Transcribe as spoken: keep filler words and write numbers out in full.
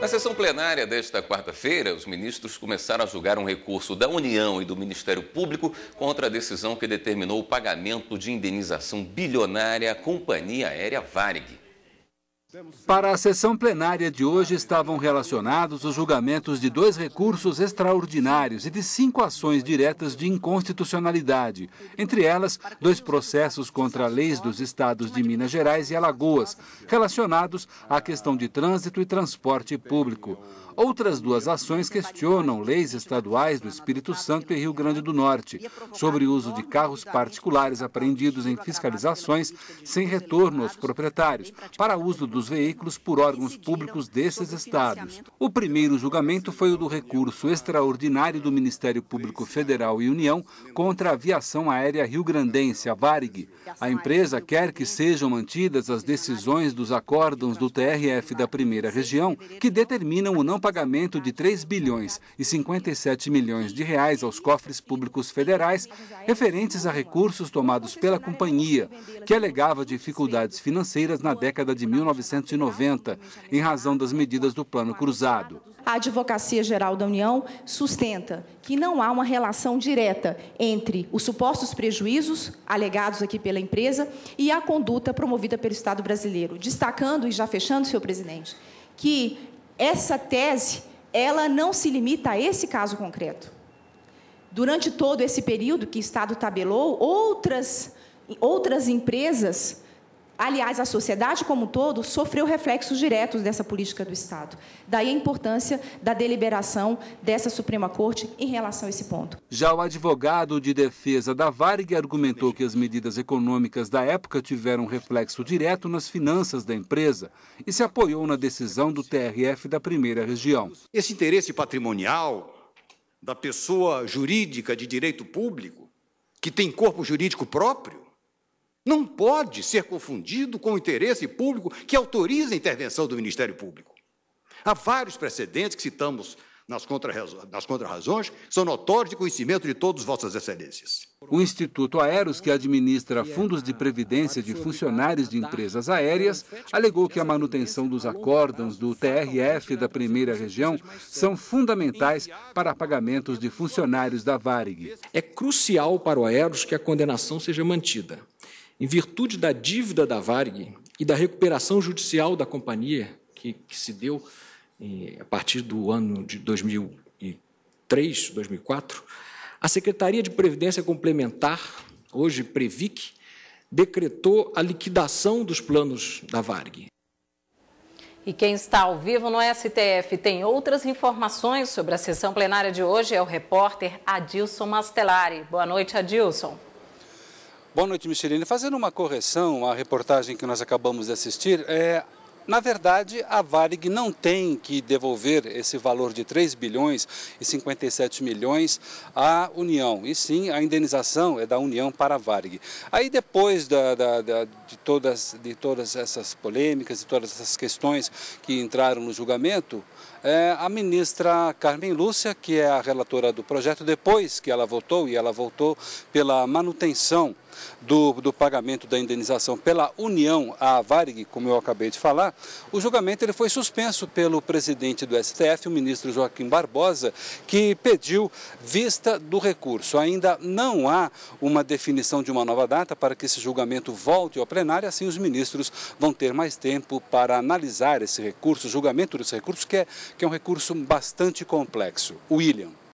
Na sessão plenária desta quarta-feira, os ministros começaram a julgar um recurso da União e do Ministério Público contra a decisão que determinou o pagamento de indenização bilionária à companhia aérea Varig. Para a sessão plenária de hoje estavam relacionados os julgamentos de dois recursos extraordinários e de cinco ações diretas de inconstitucionalidade. Entre elas, dois processos contra leis dos estados de Minas Gerais e Alagoas, relacionados à questão de trânsito e transporte público. Outras duas ações questionam leis estaduais do Espírito Santo e Rio Grande do Norte, sobre o uso de carros particulares apreendidos em fiscalizações sem retorno aos proprietários, para uso dos veículos por órgãos públicos desses estados. O primeiro julgamento foi o do recurso extraordinário do Ministério Público Federal e União contra a aviação aérea rio-grandense, a Varig. A empresa quer que sejam mantidas as decisões dos acórdãos do T R F da Primeira Região, que determinam o não pagamento de três bilhões e cinquenta e sete milhões de reais aos cofres públicos federais, referentes a recursos tomados pela companhia, que alegava dificuldades financeiras na década de mil novecentos e noventa, em razão das medidas do Plano Cruzado. A Advocacia Geral da União sustenta que não há uma relação direta entre os supostos prejuízos alegados aqui pela empresa e a conduta promovida pelo Estado brasileiro, destacando, e já fechando, senhor presidente, que essa tese, ela não se limita a esse caso concreto. Durante todo esse período que o Estado tabelou, outras, outras empresas, aliás, a sociedade como um todo, sofreu reflexos diretos dessa política do Estado. Daí a importância da deliberação dessa Suprema Corte em relação a esse ponto. Já o advogado de defesa da Varig argumentou que as medidas econômicas da época tiveram reflexo direto nas finanças da empresa e se apoiou na decisão do T R F da Primeira Região. Esse interesse patrimonial da pessoa jurídica de direito público, que tem corpo jurídico próprio, não pode ser confundido com o interesse público que autoriza a intervenção do Ministério Público. Há vários precedentes que citamos nas contra-razões, nas contra-razões, que são notórios de conhecimento de todas vossas excelências. O Instituto Aeros, que administra fundos de previdência de funcionários de empresas aéreas, alegou que a manutenção dos acórdãos do T R F da Primeira Região são fundamentais para pagamentos de funcionários da Varig. É crucial para o Aeros que a condenação seja mantida. Em virtude da dívida da Varig e da recuperação judicial da companhia, que, que se deu eh, a partir do ano de dois mil e três, dois mil e quatro, a Secretaria de Previdência Complementar, hoje Previc, decretou a liquidação dos planos da Varig. E quem está ao vivo no S T F tem outras informações sobre a sessão plenária de hoje é o repórter Adilson Mastelari. Boa noite, Adilson. Boa noite, Micheline. Fazendo uma correção à reportagem que nós acabamos de assistir, é, na verdade, a Varig não tem que devolver esse valor de três bilhões e cinquenta e sete milhões à União, e sim a indenização é da União para a Varig. Aí depois da, da, da, de, todas, de todas essas polêmicas e todas essas questões que entraram no julgamento, É, a ministra Carmen Lúcia, que é a relatora do projeto, depois que ela votou, e ela votou pela manutenção do, do pagamento da indenização pela União à Varig, como eu acabei de falar, o julgamento ele foi suspenso pelo presidente do S T F, o ministro Joaquim Barbosa, que pediu vista do recurso. Ainda não há uma definição de uma nova data para que esse julgamento volte ao plenário, assim os ministros vão ter mais tempo para analisar esse recurso, o julgamento desse recurso, que é que é um recurso bastante complexo. William.